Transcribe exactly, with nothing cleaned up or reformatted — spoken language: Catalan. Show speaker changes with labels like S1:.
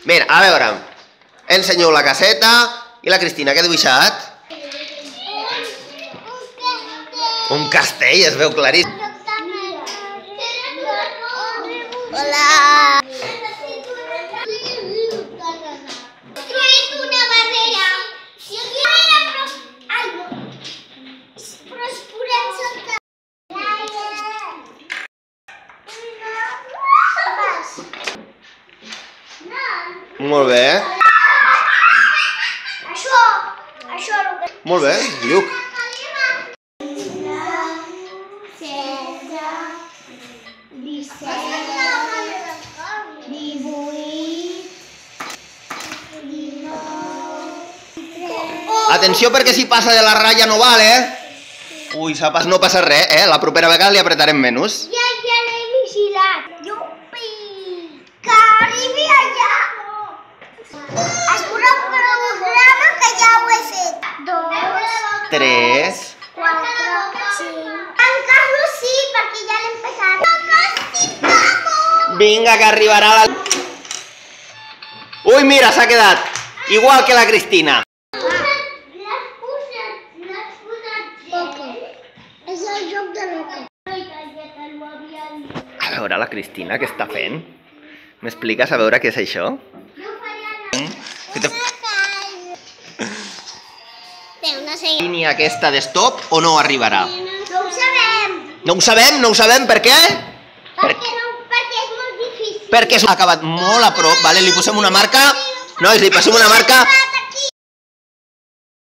S1: Mira, a veure, ensenyeu la caseta i la Cristina, què ha dibuixat? Un castell, es veu claríssim.
S2: Hola. Construït una barrera. Ai, no. Però es podem saltar.
S1: Molt bé.
S2: Això, això...
S1: Molt bé, Lluc. Atenció perquè si passa de la ratlla no val, eh? Ui, sapes, no passa res, eh? La propera vegada li apretarem menys.
S2: Ja, ja l'he vigilat. Iupi! Que arribi allà! Es veurà un programa que ja ho he fet. Dos...
S1: Tres...
S2: Quatre... Cinc... En Carlos sí, perquè ja l'hem passat. Necessitamos!
S1: Vinga, que arribarà la... Ui, mira, s'ha quedat. Igual que la Cristina.
S2: És el joc de l'oca.
S1: A veure la Cristina, què està fent? M'expliques a veure què és això?
S2: Té una senyora.
S1: Línia aquesta de stop o no arribarà?
S2: No ho sabem.
S1: No ho sabem? No ho sabem per què?
S2: Perquè, no, perquè és molt difícil.
S1: Perquè ha acabat molt a prop, vale? Li posem una marca. Nois, li posem una marca